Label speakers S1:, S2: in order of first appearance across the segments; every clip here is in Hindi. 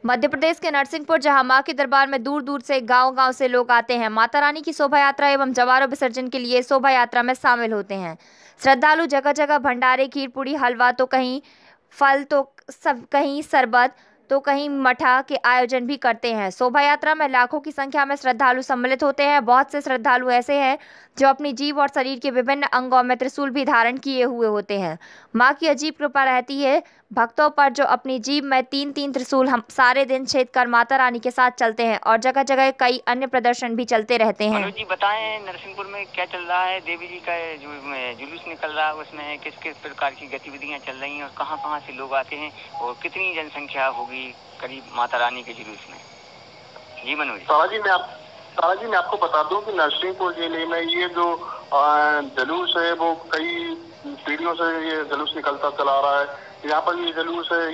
S1: मध्य प्रदेश के नरसिंहपुर, जहां मां के दरबार में दूर दूर से गांव-गांव से लोग आते हैं। माता रानी की शोभा यात्रा एवं जवारों विसर्जन के लिए शोभा यात्रा में शामिल होते हैं। श्रद्धालु जगह जगह भंडारे, खीर पूरी, हलवा, तो कहीं फल, तो सब कहीं शरबत, तो कहीं मठा के आयोजन भी करते हैं। शोभा यात्रा में लाखों की संख्या में श्रद्धालु सम्मिलित होते हैं। बहुत से श्रद्धालु ऐसे हैं जो अपनी जीभ और शरीर के विभिन्न अंगों में त्रिशूल भी धारण किए हुए होते हैं। मां की अजीब कृपा रहती है भक्तों पर, जो अपनी जीभ में 3-3 त्रिशूल हम सारे दिन छेद कर माता रानी के साथ चलते हैं और जगह जगह कई अन्य प्रदर्शन भी चलते रहते हैं।
S2: मनोज जी बताएं, नरसिंहपुर में क्या चल रहा है? देवी जी का जो जुलूस निकल रहा है, उसमें किस किस प्रकार की गतिविधियां चल रही हैं और कहां कहां से लोग आते हैं और कितनी जनसंख्या होगी करीब माता रानी के जुलूस में? जी मनोज।
S3: तारा जी मैं आपको बता दूं कि नरसिंहपुर जिले में ये जो जुलूस है वो कई पीढ़ियों से ये जुलूस निकलता चला रहा है। यहाँ पर ये जुलूस है,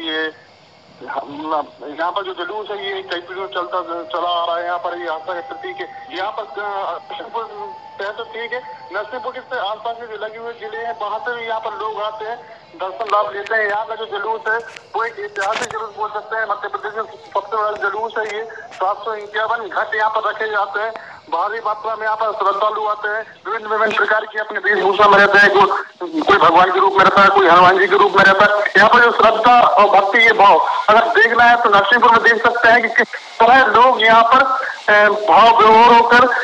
S3: यहाँ पर जो जुलूस है ये कई पीढ़ियों चलता चला आ रहा है। यहाँ पर ये आस्था के प्रतीक है। यहाँ पर नरसिंहपुर तो ठीक है, नरसिंहपुर के आसपास के जो लगे हुए जिले हैं वहाँ से भी यहाँ पर लोग आते हैं, दर्शन लाभ लेते हैं। यहाँ का जो जुलूस है वो एक ऐतिहासिक जुलूस बोल सकते हैं। मध्य प्रदेश में सबसे बड़ा जुलूस है ये। 751 घाट यहाँ पर रखे जाते हैं। भारी मात्रा में यहाँ पर श्रद्धालु आते हैं, विभिन्न प्रकार की अपने वेशभूषा में रहते हैं। कोई भगवान के रूप में रहता है, कोई हनुमान जी के रूप में रहता है। यहाँ पर जो श्रद्धा और भक्ति, ये भाव अगर देखना है तो नरसिंहपुर में देख सकते हैं कि किस तरह लोग यहाँ पर भाव विभोर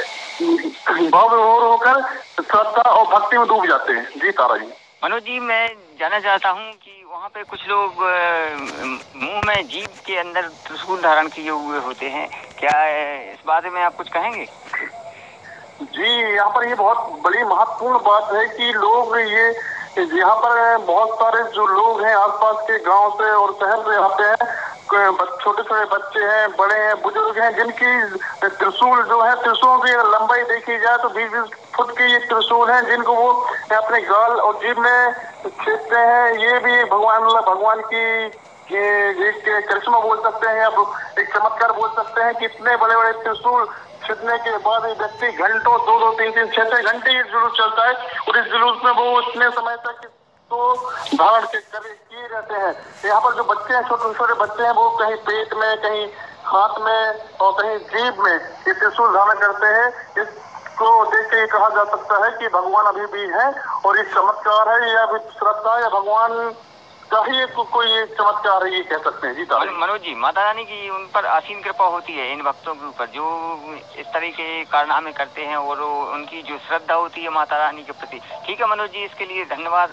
S3: होकर श्रद्धा और भक्ति में डूब जाते हैं। जी तारा जी।
S2: मनोज जी मैं जानना चाहता हूँ कि वहाँ पे कुछ लोग मुंह में जीभ के अंदर त्रिशूल धारण किए हुए होते हैं, क्या इस बारे में आप कुछ कहेंगे?
S3: जी, यहाँ पर ये बहुत बड़ी महत्वपूर्ण बात है कि लोग ये यहाँ पर बहुत सारे जो लोग हैं आसपास के गांव से और शहर से आते हैं। छोटे छोटे बच्चे हैं, बड़े हैं, बुजुर्ग हैं, जिनकी त्रिशूल जो है, त्रिशूल की लंबाई देखी जाए तो 20-20 फुट के ये त्रिशूल हैं, जिनको वो अपने गाल और जीभ में छेदते हैं। ये भी भगवान की एक करिश्मा बोल सकते हैं या एक चमत्कार बोल सकते हैं कि इतने बड़े बड़े त्रिशूल छेदने के बाद एक व्यक्ति घंटों 2-2, 3-3, 6-6 घंटे ये जुलूस चलता है और इस जुलूस में वो इतने समय तक तो धारण किए रहते हैं। यहाँ पर जो बच्चे हैं, छोटे छोटे बच्चे हैं, वो कहीं पेट में, कहीं हाथ में और कहीं जीभ में ये त्रिशूल धारण करते हैं। इसको देख के ये कहा जा सकता है कि भगवान अभी भी है और ये चमत्कार है या श्रद्धा या भगवान का ही कोई ये चमत्कार है, ये कह सकते हैं। जी
S2: मनोज जी, माता रानी की उन पर असीम कृपा होती है इन भक्तों के ऊपर जो इस तरह के कारनामे करते हैं और उनकी जो श्रद्धा होती है माता रानी के प्रति। ठीक है मनोज जी, इसके लिए धन्यवाद।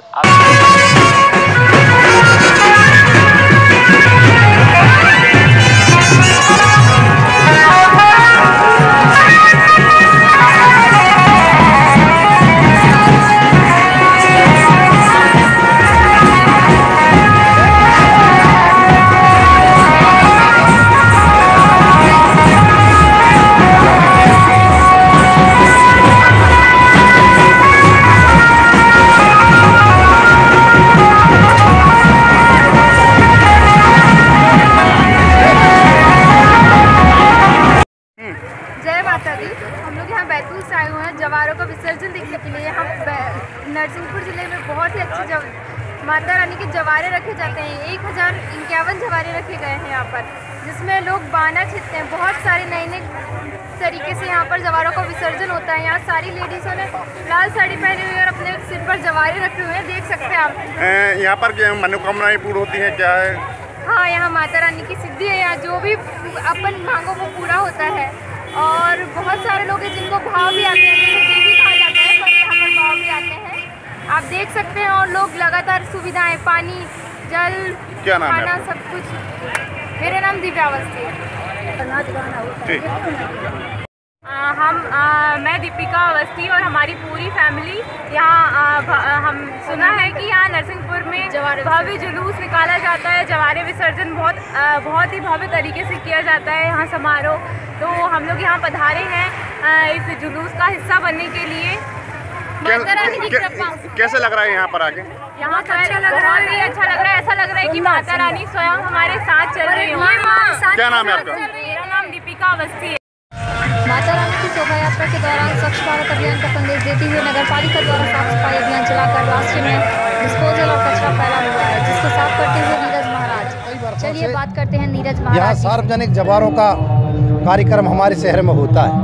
S4: हम लोग यहाँ बैतूल से आए हुए हैं जवारों का विसर्जन देखने के लिए। हम नरसिंहपुर जिले में बहुत ही अच्छे माता रानी के जवारे रखे जाते हैं। 1051 जवारे रखे गए हैं यहाँ पर, जिसमें लोग बाना छीनते हैं। बहुत सारे नए नए तरीके से यहाँ पर जवारों का विसर्जन होता है। यहाँ सारी लेडीज़ों ने लाल साड़ी पहनी हुई है और अपने सिर पर जवारे रखे हुए हैं, देख सकते हैं आप।
S3: यहाँ पर मनोकामनाएं पूर्ण होती हैं क्या है?
S4: हाँ, यहाँ माता रानी की सिद्धि है। यहाँ जो भी अपन मांगो वो पूरा होता है। और बहुत सारे लोग हैं जिनको भाव भी आते हैं, जैसे देवी कहा जाता है, पर यहाँ पर भाव भी आते हैं, आप देख सकते हैं। और लोग लगातार सुविधाएं, पानी, जल, खाना, सब कुछ। मेरा नाम दिव्या अवस्थी है। मैं दीपिका अवस्थी और हमारी पूरी फैमिली यहाँ हम सुना है कि यहाँ नरसिंहपुर में भव्य जुलूस निकाला जाता है। जवारे विसर्जन बहुत ही भव्य तरीके से किया जाता है यहाँ समारोह। तो हम लोग यहाँ पधारे हैं इस जुलूस का हिस्सा बनने के लिए।
S3: कैसे लग रहा है यहाँ पर आके?
S4: यहाँ अच्छा लग रहा है, अच्छा लग रहा है। ऐसा लग रहा है कि माता रानी स्वयं हमारे साथ चल रही है।
S3: क्या नाम है आपका?
S4: मेरा नाम दीपिका अवस्थी है।
S1: माता रानी की शोभा यात्रा के दौरान स्वच्छ भारत अभियान का संदेश देते हुए नगर पालिका द्वारा साफ सफाई अभियान चलाकर रास्ते में डिस्पोजल और कचरा फैला हुआ है, जिसको साफ करते हुए नीरज महाराज।
S5: वर्षों
S1: चलिए
S5: से
S1: बात करते हैं नीरज
S5: यहाँ
S1: महाराज जी से।
S5: सार्वजनिक जवारों का कार्यक्रम हमारे शहर में होता है।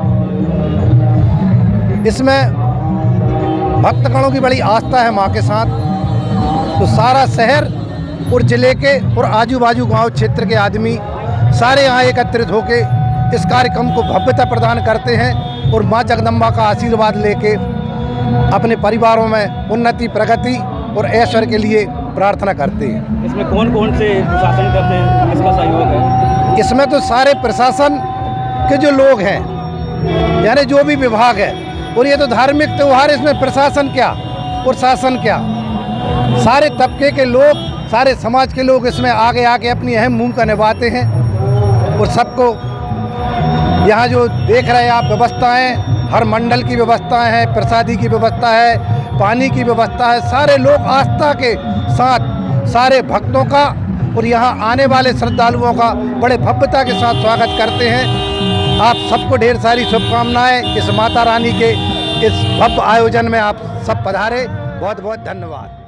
S5: इसमें भक्तगणों की बड़ी आस्था है माँ के साथ। तो सारा शहर और जिले के और आजू बाजू गांव क्षेत्र के आदमी सारे यहाँ एकत्रित होकर इस कार्यक्रम को भव्यता प्रदान करते हैं और माँ जगदम्बा का आशीर्वाद लेके अपने परिवारों में उन्नति, प्रगति और ऐश्वर्य के लिए प्रार्थना करते हैं।
S6: इसमें कौन कौन से प्रशासन करते हैं, किसका सहयोग है?
S5: इसमें तो सारे प्रशासन के जो लोग हैं, यानी जो भी विभाग है, और ये तो धार्मिक त्यौहार, इसमें प्रशासन क्या और शासन क्या, सारे तबके के लोग, सारे समाज के लोग इसमें आगे आके अपनी अहम भूमिका निभाते हैं। और सबको यहाँ जो देख रहे हैं आप व्यवस्थाएं, हर मंडल की व्यवस्थाएं हैं, प्रसादी की व्यवस्था है, पानी की व्यवस्था है। सारे लोग आस्था के साथ सारे भक्तों का और यहाँ आने वाले श्रद्धालुओं का बड़े भव्यता के साथ स्वागत करते हैं। आप सबको ढेर सारी शुभकामनाएं। इस माता रानी के इस भव्य आयोजन में आप सब पधारे। बहुत बहुत धन्यवाद।